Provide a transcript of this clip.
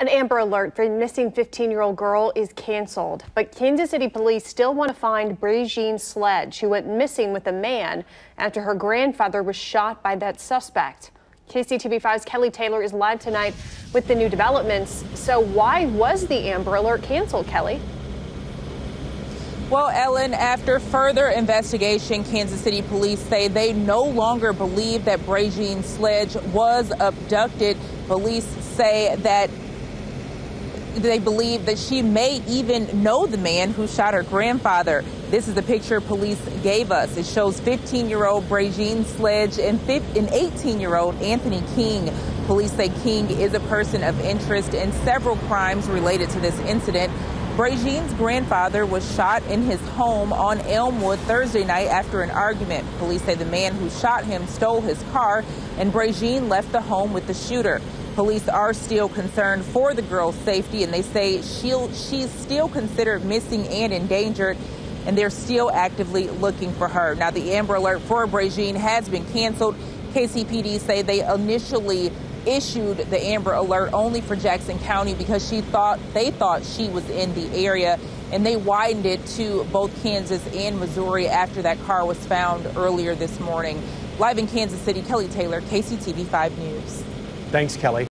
An Amber Alert for the missing 15-year-old girl is canceled, but Kansas City police still want to find Brayjean Sledge, who went missing with a man after her grandfather was shot by that suspect. KCTV5's Kelly Taylor is live tonight with the new developments. So why was the Amber Alert canceled, Kelly? Well, Ellen, after further investigation, Kansas City police say they no longer believe that Brayjean Sledge was abducted. Police say that they believe that she may even know the man who shot her grandfather. This is the picture police gave us. It shows 15-year-old Brayjean Sledge and 18-year-old Anthony King. Police say King is a person of interest in several crimes related to this incident. Brayjean's grandfather was shot in his home on Elmwood Thursday night after an argument. Police say the man who shot him stole his car, and Brayjean left the home with the shooter. Police are still concerned for the girl's safety, and they say she's still considered missing and endangered, and they're still actively looking for her. Now, the Amber Alert for Brayjean has been canceled. KCPD say they initially issued the Amber Alert only for Jackson County because they thought she was in the area, and they widened it to both Kansas and Missouri after that car was found earlier this morning. Live in Kansas City, Kelly Taylor, KCTV 5 News. Thanks, Kelly.